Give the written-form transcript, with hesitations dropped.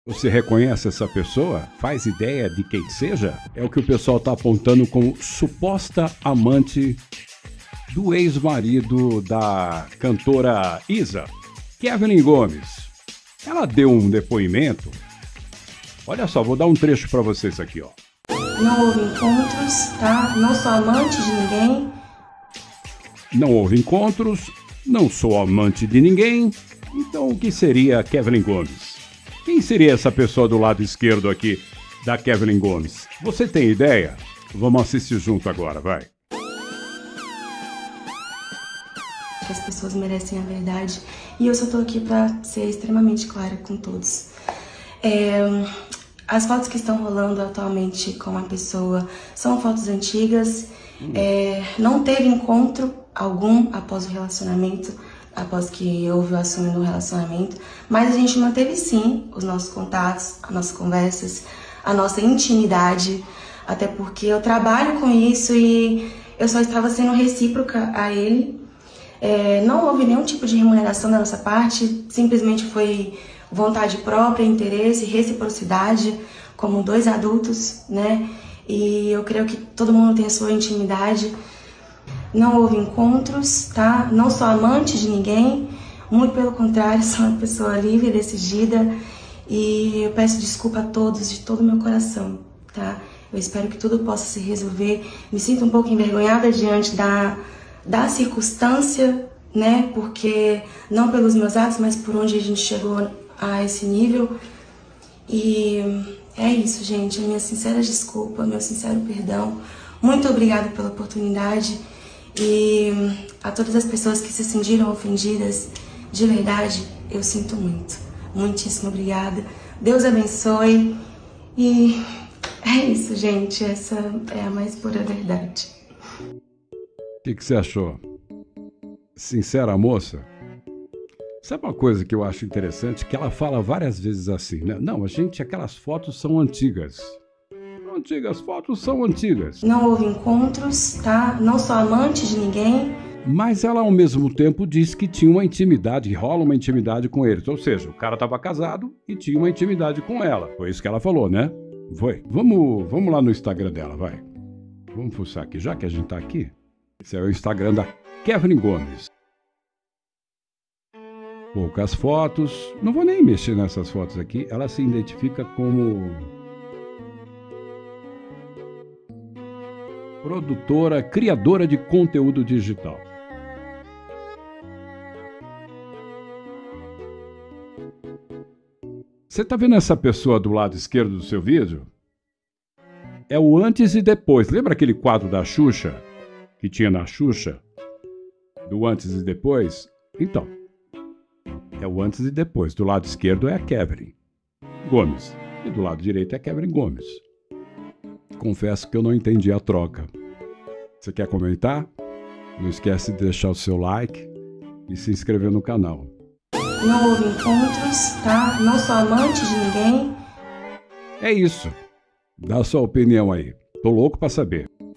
Você reconhece essa pessoa? Faz ideia de quem seja? É o que o pessoal está apontando como suposta amante do ex-marido da cantora Isa, Kevin Gomes. Ela deu um depoimento. Olha só, vou dar um trecho para vocês aqui, ó. Não houve encontros, tá? Não sou amante de ninguém. Não houve encontros, não sou amante de ninguém. Então o que seria Kevin Gomes? Quem seria essa pessoa do lado esquerdo aqui da Kevin Gomes? Você tem ideia? Vamos assistir junto agora, vai. As pessoas merecem a verdade e eu só tô aqui pra ser extremamente clara com todos. As fotos que estão rolando atualmente com a pessoa são fotos antigas. Não teve encontro algum após o relacionamento, após que houve o assunto do relacionamento, mas a gente manteve sim os nossos contatos, as nossas conversas, a nossa intimidade, até porque eu trabalho com isso e eu só estava sendo recíproca a ele. Não houve nenhum tipo de remuneração da nossa parte, simplesmente foi vontade própria, interesse, reciprocidade, como dois adultos, né? E eu creio que todo mundo tem a sua intimidade. Não houve encontros, tá? Não sou amante de ninguém, muito pelo contrário, sou uma pessoa livre, decidida. E eu peço desculpa a todos de todo o meu coração, tá? Eu espero que tudo possa se resolver. Me sinto um pouco envergonhada diante da circunstância, né? Porque não pelos meus atos, mas por onde a gente chegou a esse nível. E é isso, gente. A minha sincera desculpa, meu sincero perdão. Muito obrigada pela oportunidade. E a todas as pessoas que se sentiram ofendidas, de verdade, eu sinto muito. Muitíssimo obrigada. Deus abençoe. E é isso, gente. Essa é a mais pura verdade. O que você achou? Sincera moça? Sabe uma coisa que eu acho interessante? Que ela fala várias vezes assim, né? Não, aquelas fotos são antigas. As fotos são antigas. Não houve encontros, tá? Não sou amante de ninguém. Mas ela, ao mesmo tempo, disse que tinha uma intimidade, rola uma intimidade com eles. Ou seja, o cara estava casado e tinha uma intimidade com ela. Foi isso que ela falou, né? Foi. Vamos lá no Instagram dela, vai. Vamos fuçar aqui, já que a gente tá aqui. Esse é o Instagram da Kevin Gomes. Poucas fotos. Não vou nem mexer nessas fotos aqui. Ela se identifica como produtora, criadora de conteúdo digital. Você tá vendo essa pessoa do lado esquerdo do seu vídeo? É o antes e depois. Lembra aquele quadro da Xuxa? Que tinha na Xuxa? Do antes e depois? Então, é o antes e depois. Do lado esquerdo é a Kevin Gomes. E do lado direito é a Kevin Gomes. Confesso que eu não entendi a troca. Você quer comentar? Não esquece de deixar o seu like e se inscrever no canal. Não houve encontros, tá? Não sou amante de ninguém. É isso. Dá a sua opinião aí. Tô louco pra saber.